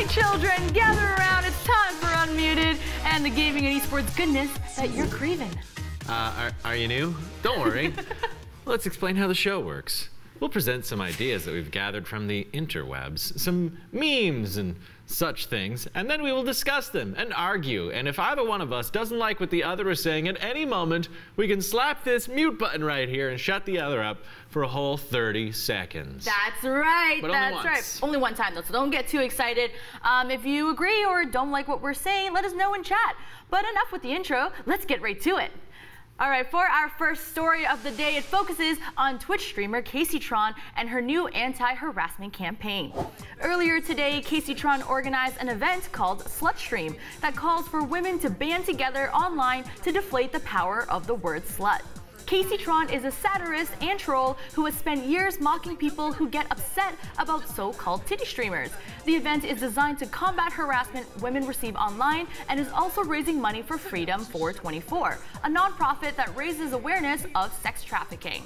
children, gather around. It's time for Unmuted and the gaming and esports goodness that you're craving. Are you new? Don't worry. Let's explain how the show works. We'll present some ideas that we've gathered from the interwebs, some memes and such things, and then we will discuss them and argue. And if either one of us doesn't like what the other is saying at any moment, we can slap this mute button right here and shut the other up for a whole 30 seconds. That's right. But that's right. Only one time though, so don't get too excited. If you agree or don't like what we're saying, let us know in chat. But enough with the intro. Let's get right to it. All right, for our first story of the day, it focuses on Twitch streamer Caseytron and her new anti-harassment campaign. Earlier today, Caseytron organized an event called Slutstream that calls for women to band together online to deflate the power of the word slut. Caseytron is a satirist and troll who has spent years mocking people who get upset about so-called titty streamers. The event is designed to combat harassment women receive online and is also raising money for Freedom 424, a nonprofit that raises awareness of sex trafficking.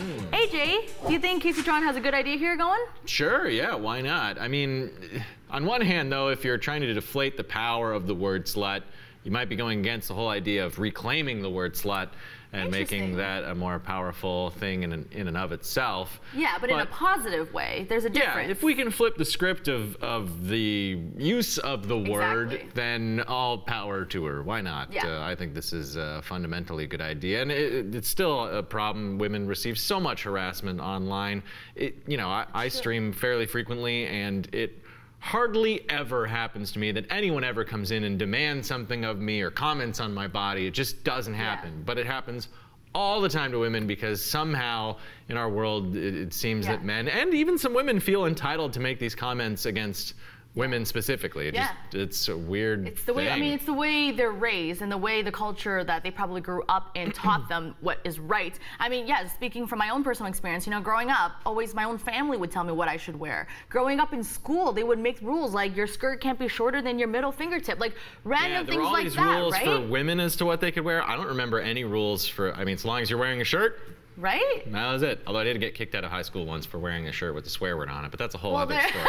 AJ, do you think Caseytron has a good idea here going? Sure, yeah, why not? I mean, on one hand though, if you're trying to deflate the power of the word slut, you might be going against the whole idea of reclaiming the word slut and making that a more powerful thing in and of itself. Yeah, but in a positive way. There's a difference. Yeah, if we can flip the script of the use of the word, then all power to her. Why not? Yeah. I think this is a fundamentally good idea. And it's still a problem. Women receive so much harassment online. You know, I stream fairly frequently, and it hardly ever happens to me that anyone ever comes in and demands something of me or comments on my body. It just doesn't happen. But it happens all the time to women because somehow in our world it seems that men and even some women feel entitled to make these comments against women specifically. It's a weird It's the way, I mean, it's the way they're raised and the way the culture that they probably grew up and taught them what is right. I mean, yeah, speaking from my own personal experience, you know, growing up, always my own family would tell me what I should wear. Growing up in school, they would make rules like your skirt can't be shorter than your middle fingertip, like random things like that, right? There were all these rules for women as to what they could wear. I don't remember any rules for, I mean, so long as you're wearing a shirt, right? That was it. Although I did get kicked out of high school once for wearing a shirt with a swear word on it, but that's a whole other story.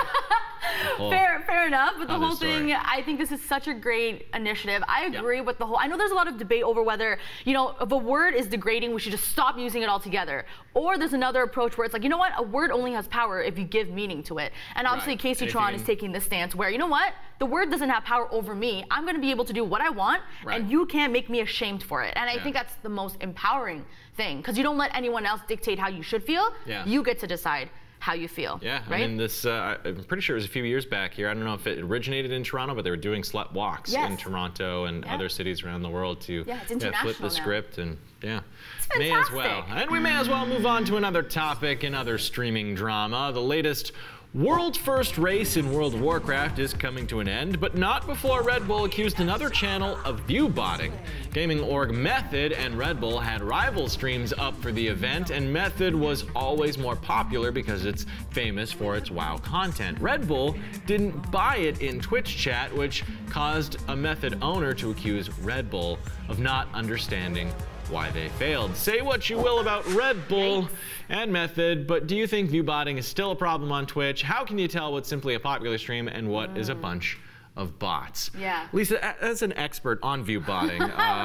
Fair enough, but the whole thing, I think this is such a great initiative. I agree with the whole, I know there's a lot of debate over whether, you know, if a word is degrading, we should just stop using it altogether. Or there's another approach where it's like, you know what, a word only has power if you give meaning to it. And obviously Caseytron is taking this stance where, you know what, the word doesn't have power over me. I'm gonna be able to do what I want, and you can't make me ashamed for it. And I think that's the most empowering thing, because you don't let anyone else dictate how you should feel. You get to decide how you feel. Yeah, right? I mean, this, I'm pretty sure it was a few years back here. I don't know if it originated in Toronto, but they were doing slut walks in Toronto and other cities around the world to flip the script and may as well. And we may as well move on to another topic, another streaming drama. The latest world first race in World of Warcraft is coming to an end, but not before Red Bull accused another channel of view botting. Gaming org Method and Red Bull had rival streams up for the event, and Method was always more popular because it's famous for its WoW content. Red Bull didn't buy it in Twitch chat, which caused a Method owner to accuse Red Bull of not understanding why they failed. Say what you will about Red Bull and Method, but do you think view botting is still a problem on Twitch? How can you tell what's simply a popular stream and what is a bunch of bots? Lisa, as an expert on view botting,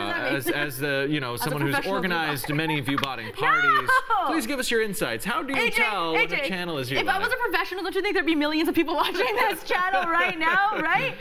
as the, you know, someone who's organized many view botting parties, please give us your insights. How do you tell what a channel is view botting? If I was a professional, don't you think there'd be millions of people watching this channel right now, right?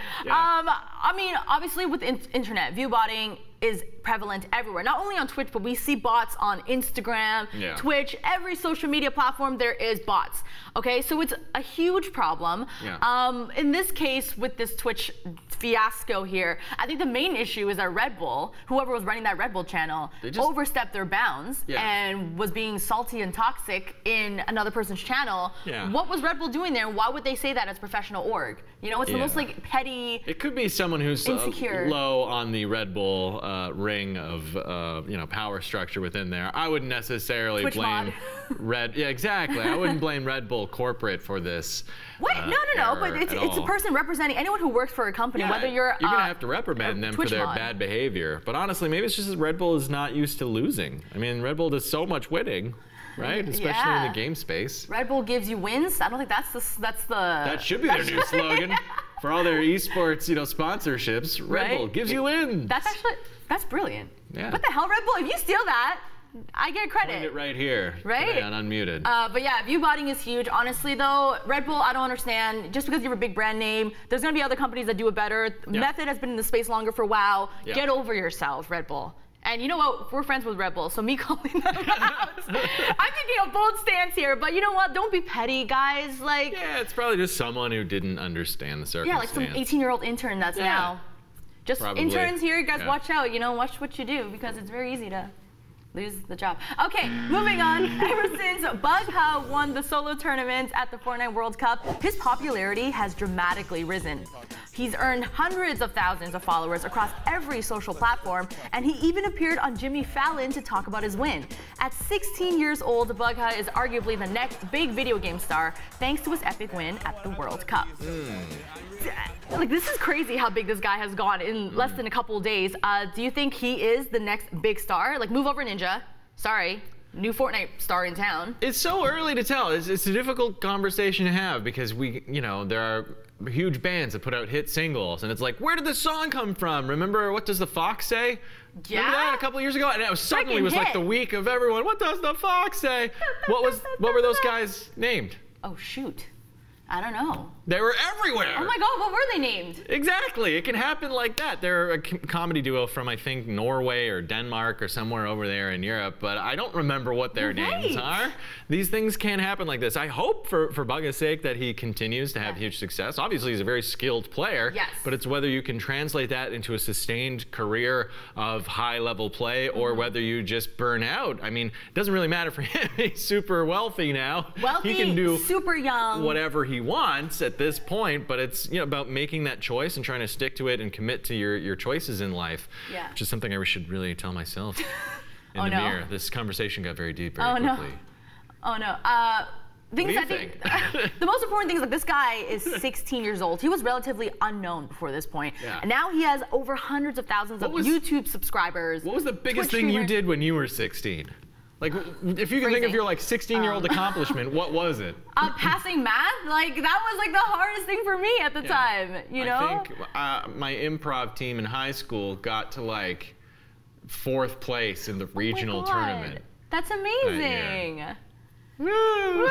I mean, obviously with internet, view botting is prevalent everywhere. Not only on Twitch, but we see bots on Instagram, Twitch, every social media platform there is bots. Okay, so it's a huge problem. In this case, with this Twitch fiasco here, I think the main issue is that Red Bull, whoever was running that Red Bull channel, overstepped their bounds and was being salty and toxic in another person's channel. What was Red Bull doing there? Why would they say that as professional org? You know, it's the most like petty. It could be someone who's low on the Red Bull ring of you know, power structure within there. I wouldn't necessarily blame Red. Yeah, exactly. I wouldn't blame Red Bull corporate for this. Wait, no, but it's a person representing anyone who works for a company, whether you're gonna have to reprimand them for their bad behavior. But honestly, maybe it's just that Red Bull is not used to losing. I mean, Red Bull does so much winning. right? Especially in the game space. Red Bull gives you wins. I don't think that's the. That should be their new slogan. for all their esports, sponsorships, Red Bull gives you in. That's brilliant. Yeah. What the hell, Red Bull? If you steal that, I get credit. Point it right here. Right? On unmuted. But yeah, view botting is huge. Honestly, though, Red Bull, I don't understand. Just because you have a big brand name, there's going to be other companies that do it better. Yeah. Method has been in the space longer for a while. Yeah. Get over yourself, Red Bull. And you know what? We're friends with Red Bull, so me calling them out. I'm taking a bold stance here, but you know what? Don't be petty, guys. Like, yeah, it's probably just someone who didn't understand the circumstance. Yeah, like some 18-year-old intern that's now. Just probably. Interns here, guys, watch out. Watch what you do, because it's very easy to lose the job. Okay, moving on. Ever since Bugha won the solo tournament at the Fortnite World Cup, his popularity has dramatically risen. He's earned hundreds of thousands of followers across every social platform, and he even appeared on Jimmy Fallon to talk about his win. At 16 years old, Bugha is arguably the next big video game star, thanks to his epic win at the World Cup. Like, this is crazy how big this guy has gone in less than a couple of days. Do you think he is the next big star? Like, move over Ninja. Sorry. New Fortnite star in town. It's so early to tell. It's a difficult conversation to have because there are huge bands that put out hit singles, and it's like, where did this song come from? Remember, What Does the Fox Say? Yeah. Remember that a couple of years ago? And it was suddenly was like the week of everyone. What does the fox say? What were those guys named? Oh shoot. I don't know. They were everywhere. Oh my God, what were they named? Exactly, it can happen like that. They're a comedy duo from, I think, Norway or Denmark or somewhere over there in Europe, but I don't remember what their names are. These things can happen like this. I hope for Bugha's sake that he continues to have huge success. Obviously, he's a very skilled player, but it's whether you can translate that into a sustained career of high-level play or whether you just burn out. I mean, it doesn't really matter for him. He's super wealthy now. Wealthy, he can do super young. Whatever he wants at this point, but it's about making that choice and trying to stick to it and commit to your choices in life, which is something I should really tell myself in the mirror. This conversation got very deep very quickly. Oh no. What do you think? The most important thing is that this guy is 16 years old. He was relatively unknown before this point. And now he has over hundreds of thousands of YouTube subscribers. What was the biggest thing you did when you were 16? Like, if you can think of your 16-year-old accomplishment, what was it? Passing math? Like, that was like the hardest thing for me at the time, I think my improv team in high school got to like 4th place in the regional tournament. That's amazing. Woo!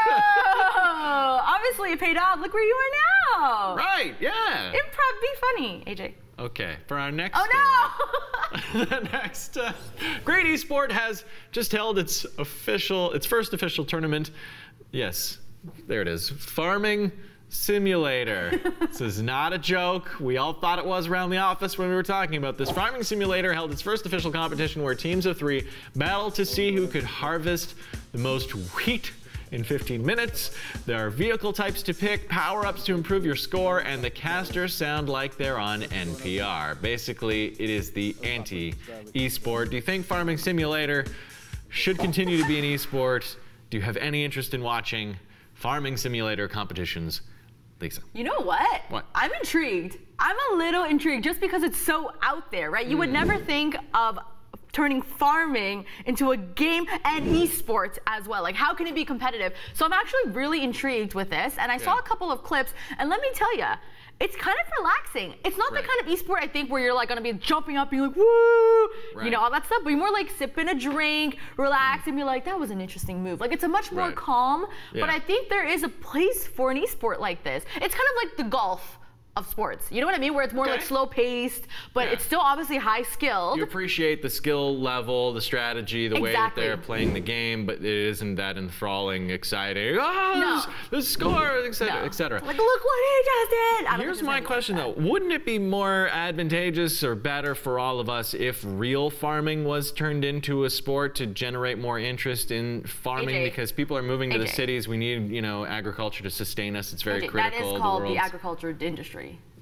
Obviously it paid off. Look where you are now. Right, yeah. Improv, be funny, AJ. Okay, for our next story. No! The next Great Esport has just held its first official tournament. Yes, there it is. Farming Simulator. This is not a joke. We all thought it was around the office when we were talking about this. Farming Simulator held its first official competition where teams of 3 battled to see who could harvest the most wheat in 15 minutes. There are vehicle types to pick, power-ups to improve your score, and the casters sound like they're on NPR. Basically, it is the anti-esport. Do you think Farming Simulator should continue to be an esport? Do you have any interest in watching Farming Simulator competitions? Lisa. You know what? What? I'm intrigued. I'm a little intrigued just because it's so out there, right? You would never think of turning farming into a game and esports as well. Like, how can it be competitive? So I'm actually really intrigued with this, and I saw a couple of clips, and let me tell you, it's kind of relaxing. It's not the kind of esport I think where you're like gonna be jumping up, being like, woo, you know, all that stuff, but you're more like sipping a drink, relax, and be like, that was an interesting move. Like, it's a much more calm, but I think there is a place for an esport like this. It's kind of like the golf of sports. You know what I mean? Where it's more like slow paced, but it's still obviously high skilled. You appreciate the skill level, the strategy, the way that they're playing the game, but it isn't that enthralling, exciting. Oh, the score, etc., etc. Like, look what he just did. Here's my question though. Wouldn't it be more advantageous or better for all of us if real farming was turned into a sport to generate more interest in farming? Because people are moving to the cities. We need, agriculture to sustain us. It's very critical. That is called the agriculture industry.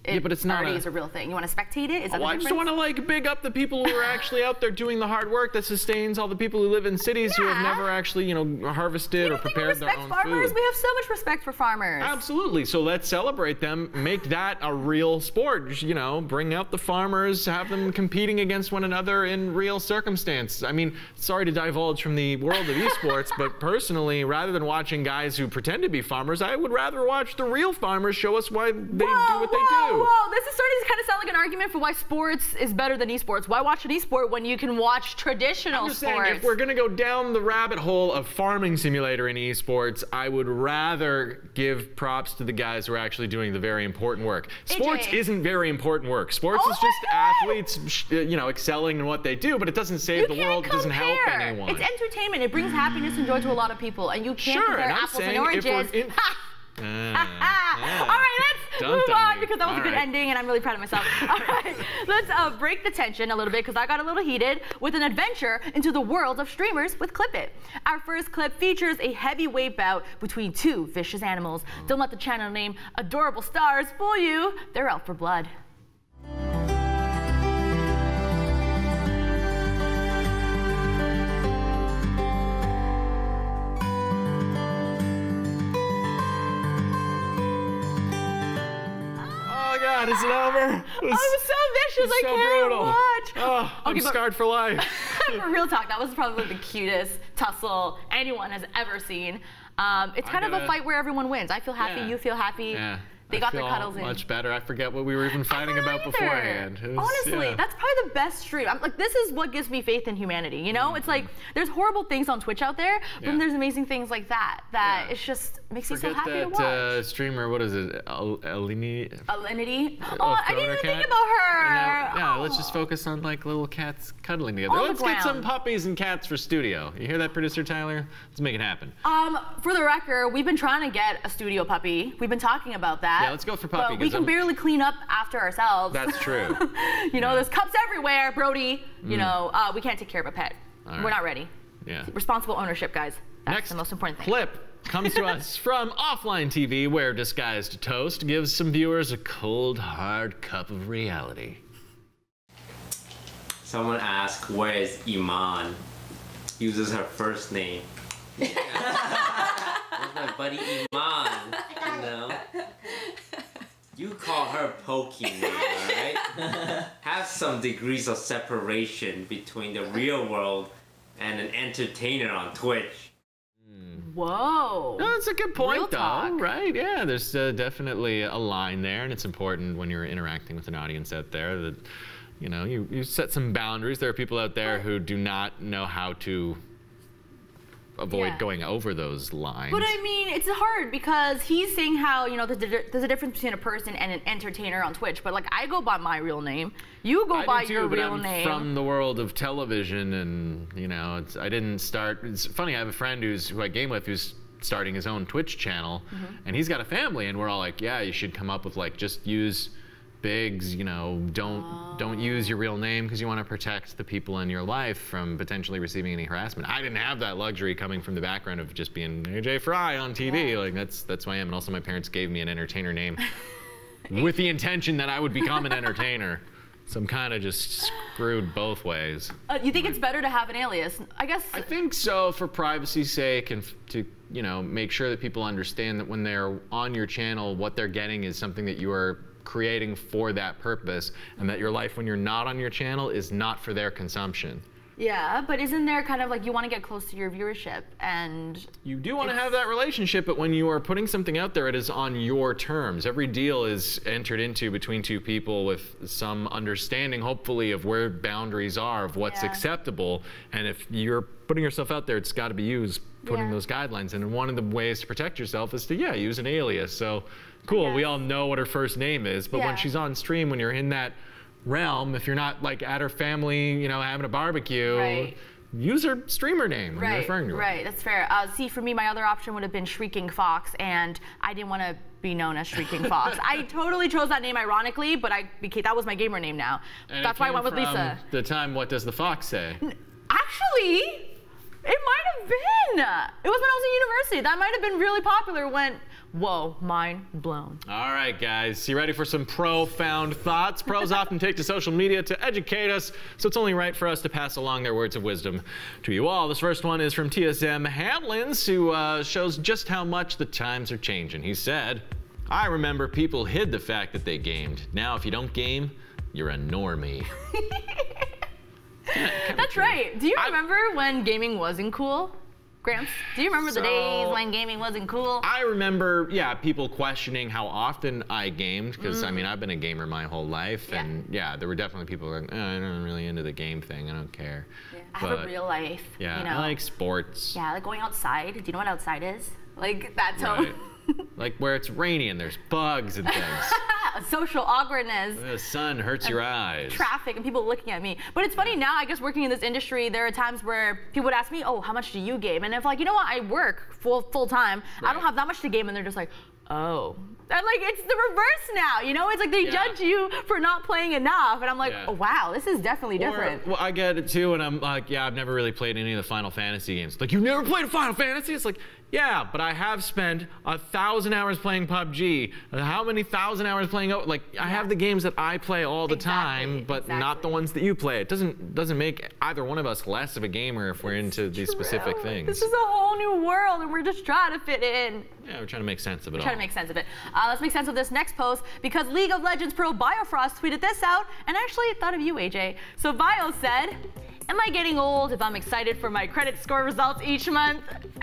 it but it's not is a real thing. You want to spectate it? Is that the I just want to like big up the people who are actually out there doing the hard work that sustains all the people who live in cities who have never actually, you know, harvested or prepared their own farmers? food. We have so much respect for farmers. Absolutely. So let's celebrate them. Make that a real sport. You know, bring out the farmers, have them competing against one another in real circumstance. I mean, sorry to divulge from the world of esports, but personally, rather than watching guys who pretend to be farmers, I would rather watch the real farmers show us why they do what they do. Whoa, this is starting to kind of sound like an argument for why sports is better than esports. Why watch an esport when you can watch traditional I'm just sports? saying, if we're going to go down the rabbit hole of farming simulator in esports, I would rather give props to the guys who are actually doing the very important work. Sports isn't very important work. Sports is just athletes, you know, excelling in what they do, but it doesn't save the world. It doesn't help anyone. It's entertainment. It brings happiness and joy to a lot of people, and you can't compare apples and oranges. All right, let's move on because that was a good ending and I'm really proud of myself. All right, let's break the tension a little bit because I got a little heated with an adventure into the world of streamers with Clip It. Our first clip features a heavyweight bout between two vicious animals. Don't let the channel name Adorable Stars fool you. They're out for blood. God, is it over? It was so vicious. I can't watch. Oh, I'm scarred for life. For real talk, that was probably the cutest tussle anyone has ever seen. It's kind of a fight where everyone wins. I feel happy. You feel happy. Yeah. They got their cuddles in. Much better. I forget what we were even fighting about beforehand. Honestly, that's probably the best stream. I'm like, this is what gives me faith in humanity. You know, it's like there's horrible things on Twitch out there, but then there's amazing things like that. It's just makes me so happy to watch. Streamer, what is it? Alinity? Alinity? Oh, I didn't even think about her. Yeah, let's just focus on like little cats cuddling together. Let's get some puppies and cats for studio. You hear that, producer Tyler? Let's make it happen. For the record, we've been trying to get a studio puppy. We've been talking about that. Yeah, let's go for puppy. But we can barely clean up after ourselves. That's true. You know, there's cups everywhere, Brody. You know, we can't take care of a pet. We're not ready. Yeah. Responsible ownership, guys. That's the most important thing. Clip comes to us from Offline TV, where Disguised Toast gives some viewers a cold, hard cup of reality. Someone asked, where is Iman? Uses her first name. Where's my buddy Iman? You know? You call her Pokemon, alright? Have some degrees of separation between the real world and an entertainer on Twitch. Whoa. No, that's a good point, though, right? Yeah, there's definitely a line there, and it's important when you're interacting with an audience out there that, you know, you set some boundaries. There are people out there who do not know how to avoid going over those lines. But I mean, it's hard because he's saying how, you know, there's a difference between a person and an entertainer on Twitch. But like, I go by my real name. You go by your real name. From the world of television, and you know, I didn't start. It's funny. I have a friend who I game with who's starting his own Twitch channel, and he's got a family, and we're all like, yeah, you should come up with like just use Biggs, you know, don't use your real name because you want to protect the people in your life from potentially receiving any harassment. I didn't have that luxury coming from the background of just being AJ Fry on TV. Like that's who I am. And also my parents gave me an entertainer name with the intention that I would become an entertainer. So I'm kind of just screwed both ways. You think it's better to have an alias? I guess. I think so, for privacy's sake, and to, you know, make sure that people understand that when they're on your channel, what they're getting is something that you are creating for that purpose, and that your life when you're not on your channel is not for their consumption. Yeah, but isn't there kind of like you want to get close to your viewership, and you do want to have that relationship, but when you are putting something out there, it is on your terms. Every deal is entered into between two people with some understanding, hopefully, of where boundaries are, of what's acceptable. And if you're putting yourself out there, it's got to be used putting those guidelines. And one of the ways to protect yourself is to use an alias. So cool, we all know what her first name is, but when she's on stream, when you're in that realm, if you're not like at her family, you know, having a barbecue, use her streamer name when you're referring to her. Right, that's fair. See, for me, my other option would have been Shrieking Fox, and I didn't want to be known as Shrieking Fox. I totally chose that name ironically, but that was my gamer name now. And that's why I went with Lisa. The time, What Does the Fox Say? Actually, it might have been. It was when I was in university. That might have been really popular when Whoa, mind blown. All right, guys, you ready for some profound thoughts? Pros often take to social media to educate us, so it's only right for us to pass along their words of wisdom to you all. This first one is from TSM Hamlins, who shows just how much the times are changing. He said, I remember people hid the fact that they gamed. Now, if you don't game, you're a normie. That's right. Do you remember when gaming wasn't cool? Gramps, do you remember the days when gaming wasn't cool? I remember, yeah, people questioning how often I gamed, because I mean, I've been a gamer my whole life, and yeah, there were definitely people who were like, oh, I'm not really into the game thing, I don't care. Yeah. I have a real life. Yeah, you know? I like sports. Yeah, like going outside. Do you know what outside is? Like that tone. Right. Like where it's rainy and there's bugs and things. Social awkwardness. The sun hurts your eyes. Traffic and people looking at me. But it's funny now, I guess working in this industry, there are times where people would ask me, oh, how much do you game? And if like, you know what, I work full time, right. I don't have that much to game, and they're just like, oh. And like, it's the reverse now, you know? It's like they judge you for not playing enough. And I'm like, oh, wow, this is definitely different. Well, I get it too, and I'm like, yeah, I've never really played any of the Final Fantasy games. Like, you've never played a Final Fantasy? It's like, yeah, but I have spent 1,000 hours playing PUBG. How many 1,000 hours playing? Like, I have the games that I play all the time, but not the ones that you play. It doesn't make either one of us less of a gamer if we're into these specific things. This is a whole new world, and we're just trying to fit in. Yeah, we're trying to make sense of it all. Trying to make sense of it. Let's make sense of this next post, because League of Legends pro Biofrost tweeted this out, and actually thought of you, AJ. So Bio said, am I getting old if I'm excited for my credit score results each month?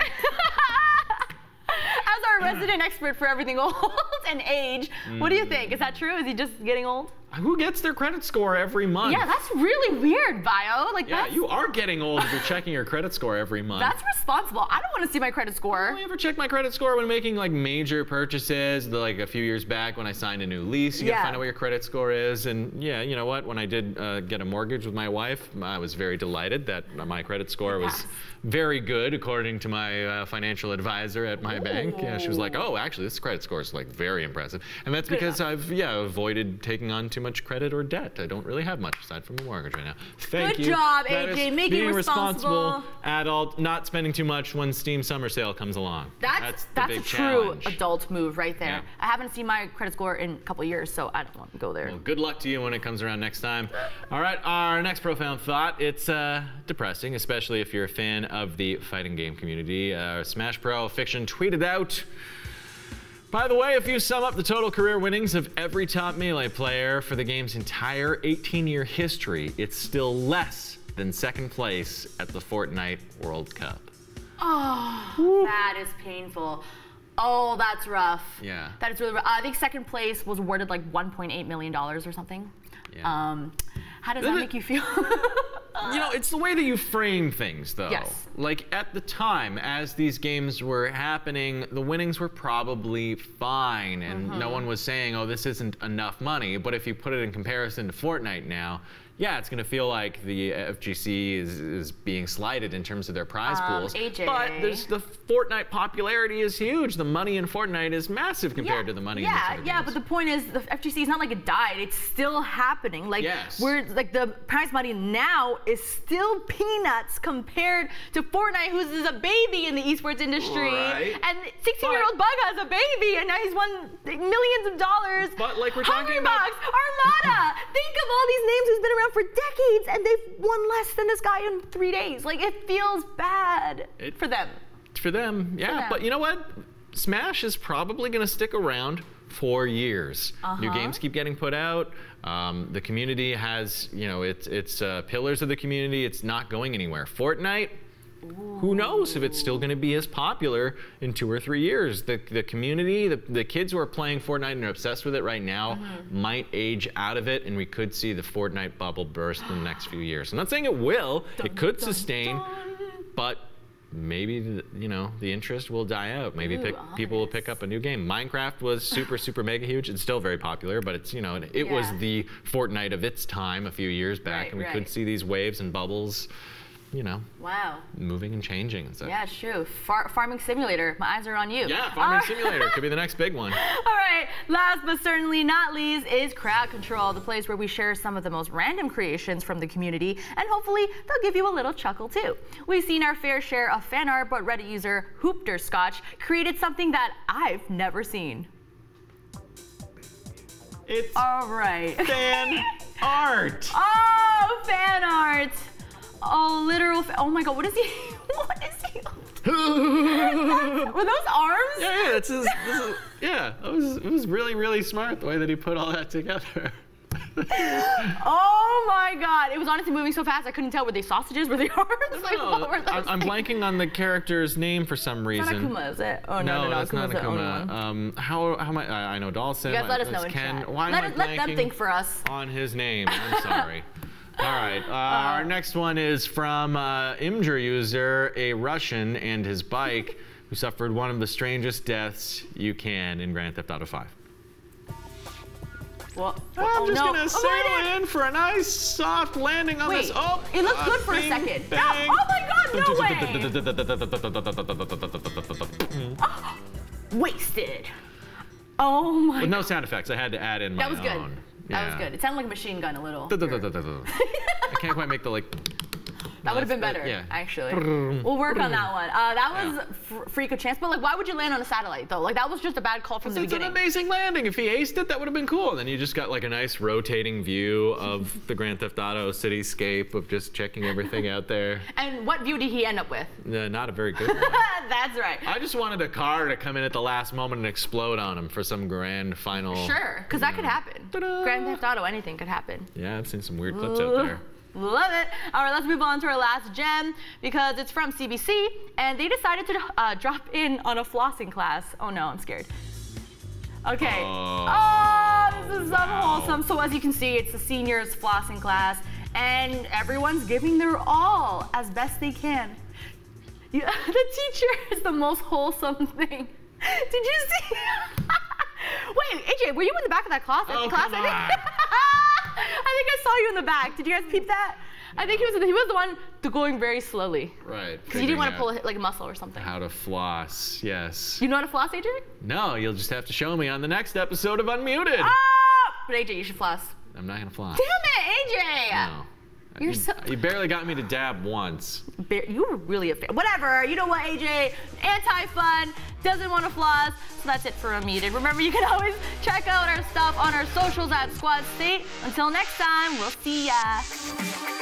As our resident expert for everything old and age, what do you think? Is that true? Is he just getting old? Who gets their credit score every month? Yeah, that's really weird, Bio. Like, yeah, you are getting old if you're checking your credit score every month. That's responsible. I don't want to see my credit score. I only ever check my credit score when making like major purchases. Like a few years back when I signed a new lease, you gotta find out what your credit score is. And yeah, you know what? When I did get a mortgage with my wife, I was very delighted that my credit score was very good according to my financial advisor at my bank. Yeah, she was like, oh, actually, this credit score is like very impressive. And that's because I've avoided taking on too much credit or debt. I don't really have much aside from a mortgage right now. Thank you. Good job, AJ. Making being responsible adult, not spending too much when Steam Summer Sale comes along. That's a true adult move right there. Yeah. I haven't seen my credit score in a couple years, so I don't want to go there. Well, good luck to you when it comes around next time. All right, our next profound thought. It's depressing, especially if you're a fan of the fighting game community. Smash Pro Fiction tweeted out, by the way, if you sum up the total career winnings of every top Melee player for the game's entire 18-year history, it's still less than second place at the Fortnite World Cup. Oh, that is painful. Oh, that's rough. Yeah. That is really rough. I think second place was awarded like $1.8 million or something. Yeah. How does that make you feel? You know, it's the way that you frame things, though. Yes. Like, at the time, as these games were happening, the winnings were probably fine, and no one was saying, oh, this isn't enough money. But if you put it in comparison to Fortnite now, yeah, it's going to feel like the FGC is being slighted in terms of their prize pools. AJ. But the Fortnite popularity is huge. The money in Fortnite is massive compared to the money in the other games. Yeah, but the point is, the FGC is not like it died. It's still happening. Like, we're like, the prize money now is still peanuts compared to Fortnite, who's a baby in the esports industry. Right. And 16-year-old Bugha is a baby, and now he's won millions of dollars. But like we're talking about Armada. Think of all these names who's been around for decades, and they've won less than this guy in 3 days. Like, it feels bad for them. For them, yeah. For them. But you know what? Smash is probably going to stick around for years. New games keep getting put out. The community has, you know, it's pillars of the community. It's not going anywhere. Fortnite, who knows if it's still going to be as popular in 2 or 3 years. The community, the kids who are playing Fortnite and are obsessed with it right now might age out of it, and we could see the Fortnite bubble burst in the next few years. I'm not saying it will. It could sustain, but maybe the interest will die out. Maybe people will pick up a new game. Minecraft was super mega huge. It's still very popular, but it's it was the Fortnite of its time a few years back, and we could see these waves and bubbles moving and changing and stuff. Yeah, it's true. Farming Simulator. My eyes are on you. Yeah, Farming Simulator could be the next big one. All right, Last but certainly not least is Crowd Control, the place where we share some of the most random creations from the community, and hopefully they'll give you a little chuckle too. We've seen our fair share of fan art, but Reddit user Hoopterscotch created something that I've never seen. It's all right. Fan art. Oh, fan art. Oh, literal. Oh my God, what is he? What is he? Were those arms? Yeah, yeah, it was really, really smart the way that he put all that together. Oh my God! It was honestly moving so fast I couldn't tell. Were they sausages? Were they arms? Like, what were those I'm blanking on the character's name for some reason. It's not Akuma, is it? Oh no, that's not Akuma. How am I know Dawson. You guys let us know in Ken. chat. Why am I let them think for us. On his name. I'm sorry. All right. Our next one is from Imgur user, a Russian, and his bike, who suffered one of the strangest deaths you can in Grand Theft Auto 5. Well, I'm just gonna sail in for a nice soft landing on this. Oh, it looks good for a second. No, oh my God, no way! Wasted. Oh my. With no sound effects, I had to add in my own. That was good. That was good. It sounded like a machine gun a little. I can't quite make the like. That would have been better, actually. We'll work on that one. That was freak of chance, but like, why would you land on a satellite though? Like, that was just a bad call from the beginning. It's an amazing landing. If he aced it, that would have been cool. And then you just got like a nice rotating view of the Grand Theft Auto cityscape of just checking everything out there. And what view did he end up with? Not a very good one. That's right. I just wanted a car to come in at the last moment and explode on him for some grand final. Sure, because that could happen. Grand Theft Auto, anything could happen. Yeah, I've seen some weird clips out there. Love it. All right, let's move on to our last gem because it's from CBC and they decided to drop in on a flossing class. Oh no, I'm scared. Okay. Oh, this is so wholesome. So as you can see, it's the seniors flossing class and everyone's giving their all as best they can. The teacher is the most wholesome thing. Did you see? Wait, AJ, were you in the back of that class? Oh, come on. I think I saw you in the back. Did you guys peep that? I think he was the one going very slowly. Right. Because you didn't want to pull like a muscle or something. How to floss, yes. You know how to floss, AJ? No, you'll just have to show me on the next episode of Unmuted. Ah! But AJ, you should floss. I'm not gonna floss. Damn it, AJ! No. You barely got me to dab once. You were really a fan. Whatever. You know what, AJ? Anti-fun, doesn't want to floss. So that's it for Unmuted. Remember, you can always check out our stuff on our socials at Squad State. Until next time, we'll see ya.